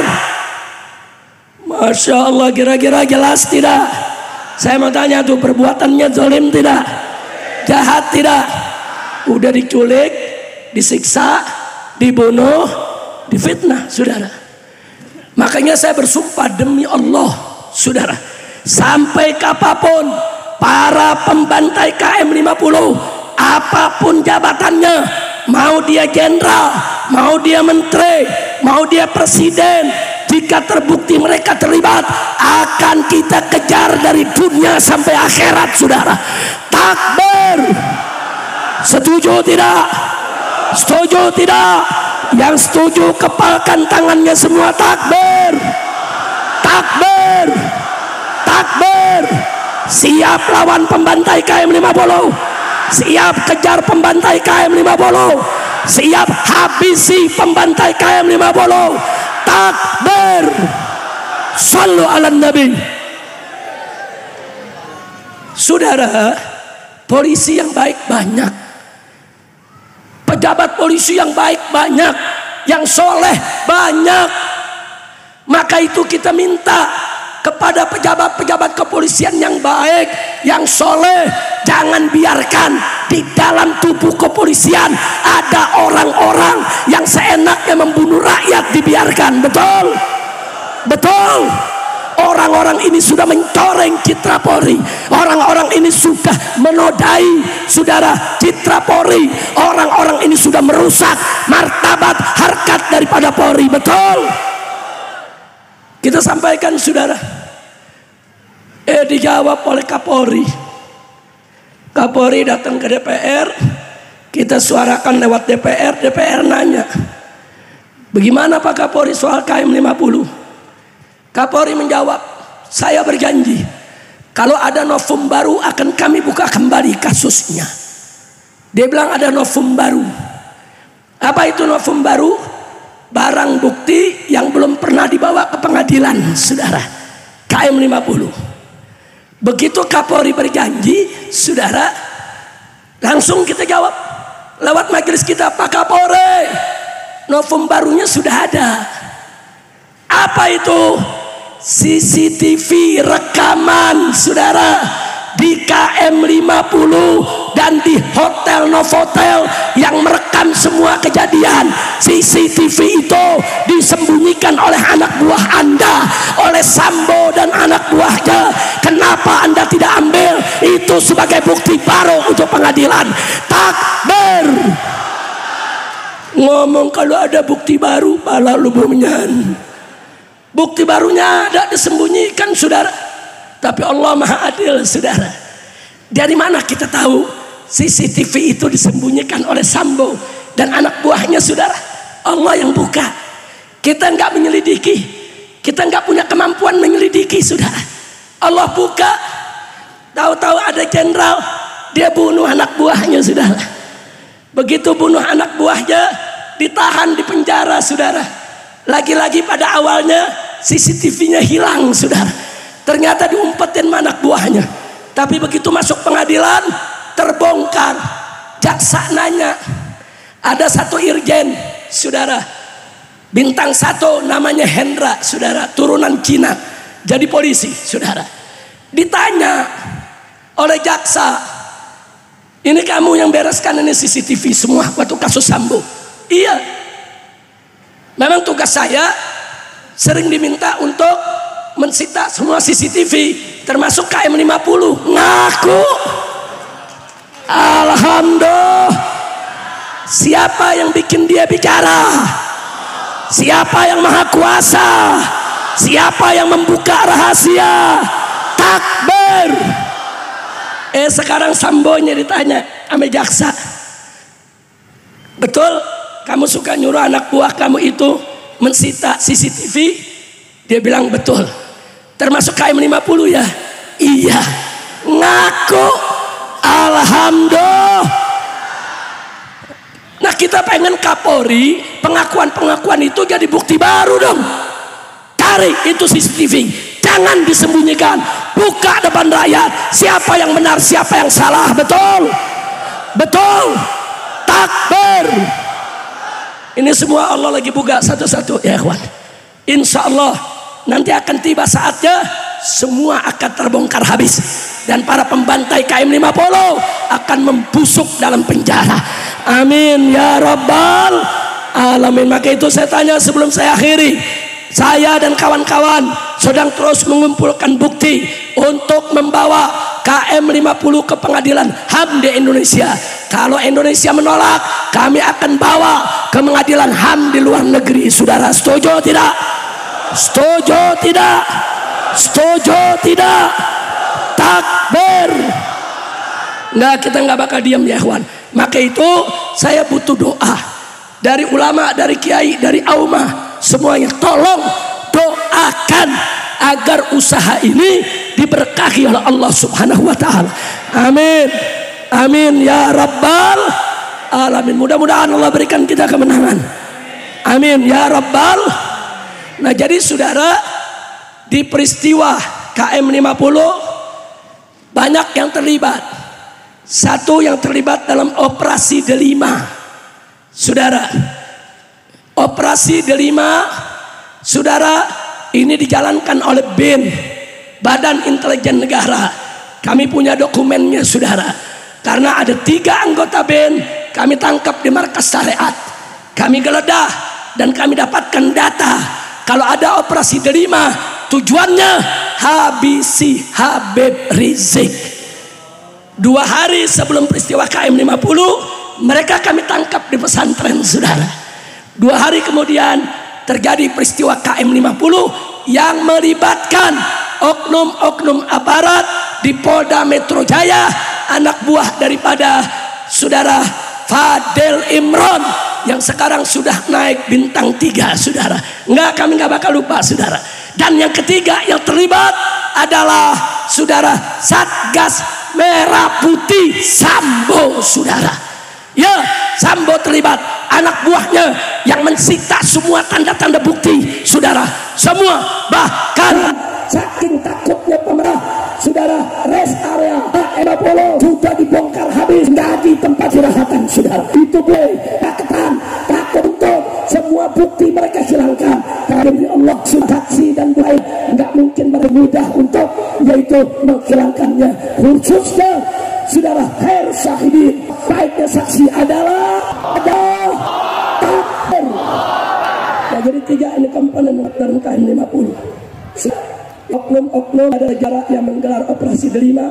Masya Allah, kira-kira jelas tidak? Saya mau tanya tuh, perbuatannya zalim tidak? Jahat tidak? Udah diculik, disiksa, dibunuh, difitnah, saudara. Makanya saya bersumpah demi Allah, saudara, sampai kapanpun para pembantai KM 50, apapun jabatannya, mau dia jenderal, mau dia menteri, mau dia presiden, jika terbukti mereka terlibat, akan kita kejar dari dunia sampai akhirat, saudara. Takbir. Setuju tidak? Setuju tidak? Yang setuju kepalkan tangannya semua. Takbir. Takbir. Takbir. Siap lawan pembantai KM 50. Siap kejar pembantai KM 50. Siap habisi pembantai KM 50. Takbir. Sallu ala Nabi. Saudara, polisi yang baik banyak, pejabat polisi yang baik banyak, yang soleh banyak. Maka itu kita minta kepada pejabat-pejabat kepolisian yang baik, yang soleh, jangan biarkan di dalam tubuh kepolisian ada orang-orang yang seenaknya membunuh rakyat, dibiarkan. Betul? Betul? Orang-orang ini sudah mencoreng citra Polri. Orang-orang ini sudah menodai, saudara, citra Polri. Orang-orang ini sudah merusak martabat harkat daripada Polri. Betul? Kita sampaikan, saudara. Dijawab oleh Kapolri. Kapolri datang ke DPR, kita suarakan lewat DPR. DPR nanya, bagaimana Pak Kapolri soal KM 50? Kapolri menjawab, saya berjanji kalau ada novum baru akan kami buka kembali kasusnya. Dia bilang ada novum baru. Apa itu novum baru? Barang bukti yang belum pernah dibawa ke pengadilan, saudara. KM 50. Begitu Kapolri berjanji, saudara, langsung kita jawab lewat majelis kita, Pak Kapolri, novum barunya sudah ada. Apa itu? CCTV rekaman, saudara, di KM 50 dan di hotel Novotel yang merekam semua kejadian. CCTV itu disembunyikan oleh anak buah Anda, oleh Sambo dan anak buahnya. Kenapa Anda tidak ambil itu sebagai bukti baru untuk pengadilan? Takbir. Ngomong kalau ada bukti baru, pala lubungnya. Bukti barunya ada disembunyikan, saudara. Tapi Allah Maha Adil, saudara. Dari mana kita tahu CCTV itu disembunyikan oleh Sambo dan anak buahnya, saudara? Allah yang buka. Kita nggak menyelidiki, kita nggak punya kemampuan menyelidiki, saudara. Allah buka. Tahu-tahu ada jenderal, dia bunuh anak buahnya, saudara. Begitu bunuh anak buahnya, ditahan di penjara, saudara. Lagi-lagi pada awalnya CCTV-nya hilang, saudara. Ternyata diumpetin anak buahnya. Tapi begitu masuk pengadilan, terbongkar. Jaksa nanya, ada satu irjen, saudara, bintang 1 namanya Hendra, saudara, turunan Cina, jadi polisi, saudara. Ditanya oleh jaksa, ini kamu yang bereskan ini CCTV semua waktu kasus Sambo? Iya. Memang tugas saya sering diminta untuk mensita semua CCTV termasuk KM50. Ngaku. Alhamdulillah. Siapa yang bikin dia bicara? Siapa yang maha kuasa? Siapa yang membuka rahasia? Takbir. Sekarang Sambonya ditanya sama jaksa, betul kamu suka nyuruh anak buah kamu itu mensita CCTV? Dia bilang betul. Termasuk KM50 ya? Iya. Ngaku. Alhamdulillah. Nah, kita pengen Kapolri pengakuan-pengakuan itu jadi bukti baru dong. Cari itu CCTV, jangan disembunyikan, buka depan rakyat siapa yang benar siapa yang salah. Betul, betul. Takbir. Ini semua Allah lagi buka satu-satu ya ikhwan. Insya Allah nanti akan tiba saatnya semua akan terbongkar habis dan para pembantai KM50 akan membusuk dalam penjara. Amin ya rabbal alamin. Maka itu saya tanya sebelum saya akhiri, saya dan kawan-kawan sedang terus mengumpulkan bukti untuk membawa KM50 ke pengadilan HAM di Indonesia. Kalau Indonesia menolak, kami akan bawa ke pengadilan HAM di luar negeri. Saudara setuju tidak? Setuju tidak? Setuju tidak? Takbir. Nggak, kita nggak bakal diam ya ikhwan. Maka itu saya butuh doa dari ulama, dari kiai, dari aumah semuanya. Tolong doakan agar usaha ini diberkahi oleh Allah Subhanahu wa taala. Amin. Amin ya rabbal alamin. Mudah-mudahan Allah berikan kita kemenangan. Amin ya rabbal. Nah, jadi saudara, di peristiwa KM50 banyak yang terlibat. Satu yang terlibat dalam operasi Delima. Saudara, operasi Delima, saudara, ini dijalankan oleh BIN, Badan Intelijen Negara. Kami punya dokumennya, saudara. Karena ada 3 anggota BIN kami tangkap di markas syariat. Kami geledah dan kami dapatkan data kalau ada operasi Delima, tujuannya habisi Habib Rizik. 2 hari sebelum peristiwa KM50 mereka kami tangkap di pesantren, saudara. 2 hari kemudian terjadi peristiwa KM50 yang melibatkan oknum-oknum aparat di Polda Metro Jaya, anak buah daripada saudara Fadel Imron yang sekarang sudah naik bintang 3, saudara. Enggak, kami nggak bakal lupa, saudara. Dan yang ketiga yang terlibat adalah saudara Satgas Merah Putih Sambo, saudara. Ya, Sambo terlibat, anak buahnya yang mensita semua tanda-tanda bukti, saudara. Semua, bahkan saking takutnya pemerintah, saudara, rest area KM50 sudah dibongkar habis, jadi tempat curhatan, saudara. Itu boleh takkan takut untuk semua bukti mereka hilangkan. Karena Allah saksi dan baik, nggak mungkin bermudah untuk yaitu menghilangkannya. Khususnya saudara Her Syahidi oknum ada negara yang menggelar operasi Delima.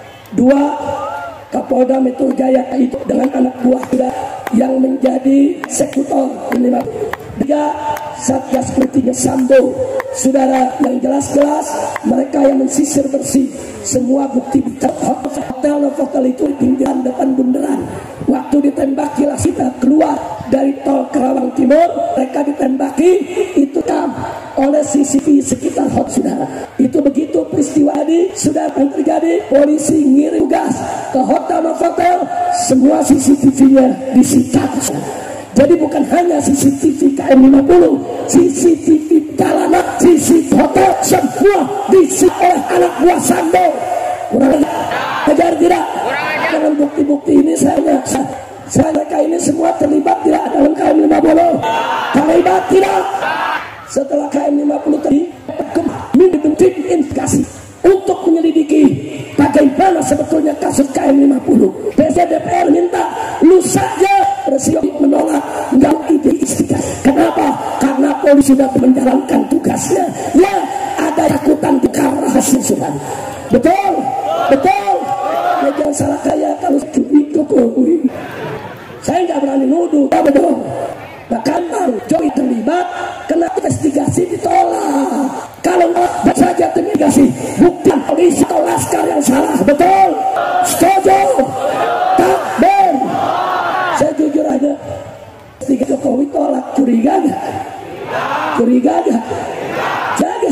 2. Kapolda Metro Jaya itu dengan anak buah yang menjadi eksekutor. 3. Satgas Putihnya Sambo, saudara, yang jelas-jelas mereka yang mensisir bersih semua bukti hotel Novotel itu pinggiran depan bundaran. Waktu ditembakilah kita keluar dari tol Kerawang Timur, mereka ditembaki itu oleh CCTV sekitar hot, saudara. Itu begitu peristiwa ini sudah yang terjadi, polisi ngirim gas ke hotel Novotel, semua CCTV-nya disita. Jadi bukan hanya CCTV KM50, CCTV jalanan, CCTV hotel, semua disita oleh anak buah Sambo. Kurang ajar tidak? Dengan bukti-bukti ini saya mereka ini semua terlibat tidak dalam KM50? Terlibat tidak? Setelah KM50 tadi, kami dibentuk investigasi untuk menyelidiki bagaimana sebetulnya kasus KM50. DPR minta lu saja Presiden menolak, nggak investigasi. Kenapa? Karena polisi sudah menjalankan tugasnya. Ya, ada takutan tukar rahasia, sudah. Betul, betul. Ya, jangan salah saya kalau curi Jokowi. Saya nggak berani nuduh, ya betul. Bahkan Jokowi terlibat, kena investigasi ditolak. Kalau nggak saja investigasi, bukan polisi atau laskar yang salah, betul. Setuju? Takbir. Saya jujur aja, tiga Jokowi tolak, curiga gak? Curiga gak? Jaga.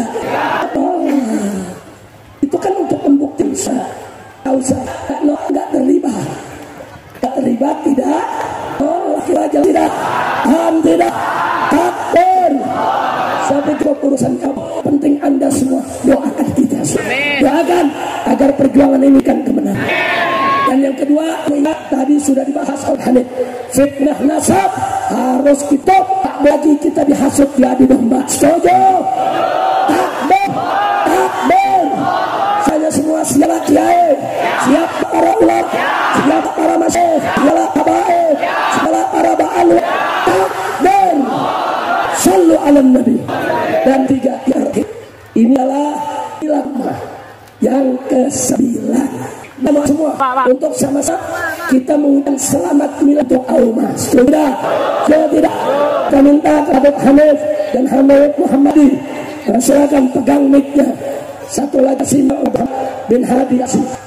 Itu kan untuk pembuktian. Tahu saya, nggak terlibat. Nggak terlibat tidak? Oh, kira-kira tidak. Tidak. Takbir. Sampai ke urusan kamu. Penting Anda semua doakan kita. Doakan agar perjuangan ini kan kemenangan. Dan yang kedua, ingat tadi sudah dibahas oleh Hanif, fitnah nasab harus kita tak bagi kita dihasut jadi domba. Setuju? Takbir, takbir. Saya semua siap kiai, siap para ulama, siap para masyayikh, siap habaib, siap para ba'al. Takbir. Sallu ala nabi. Dan 3, ini adalah yang ke-9. Nama semua untuk sama-sama kita mengucapkan selamat milad Auma. Sudah, saya tidak. Kita minta kepada Hanif dan Hamid Muhammadi, silakan pegang mic-nya. Satu lagi Sina bin Hadi.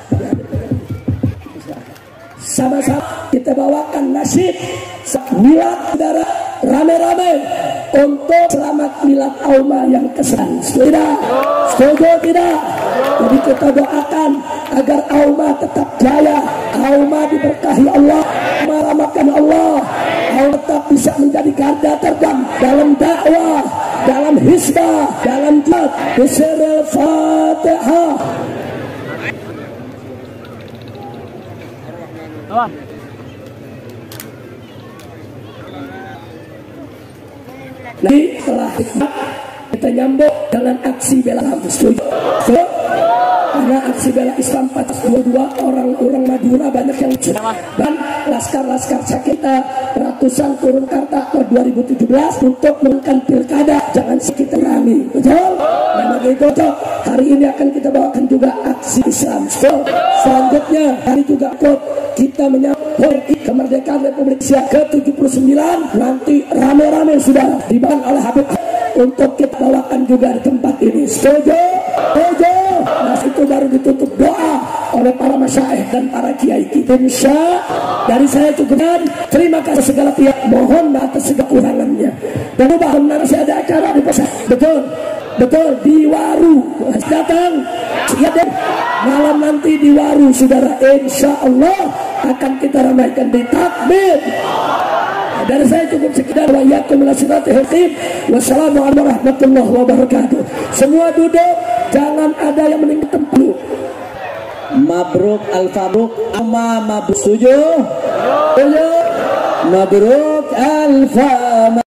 Sama-sama kita bawakan nasyid milad saudara rame-rame untuk selamat milad Auma yang ke-9. Sudah, setuju tidak? Jadi kita doakan agar Auma tetap jaya, Auma diberkahi Allah, merahmatkan Allah, Auma tetap bisa menjadi garda terdepan dalam dakwah, dalam hizbah, dalam jihad. Bismillahirrahmanirrahim. Fatihah. Nanti setelah hikmat kita nyambung dengan aksi bela Islam. Setuju? Karena aksi bela Islam 422 orang Madura banyak yang dan laskar-laskar kita ratusan turun karta ke 2017 untuk menangkan pilkada. Jangan kita rame, betul? Memang itu hari ini akan kita bawakan juga aksi Islam. Selanjutnya hari juga kita menyambut kemerdekaan Republik Indonesia ke-79 nanti rame-rame sudah dibangun oleh Habib untuk kita bawakan juga di tempat ini. Setuju? Setuju? Nah itu baru ditutup doa oleh para masyayikh dan para kiai kita. Insya dari saya cukupkan. Terima kasih segala pihak. Mohon atas segala kurangannya. Dan ubah masih ada acara di pasar. Betul? Betul, di Waru datang ya deh. Malam nanti di Waru saudara, insya Allah akan kita ramaikan di takbir. Dari saya cukup sekedar. Wa iyyakum ila siratal mustaqim. Wassalamualaikum warahmatullahi wabarakatuh. Semua duduk, jangan ada yang meninggal tempat. Mabruk al-fabruk amma mabruk. Setuju? Mabruk al-fabruk.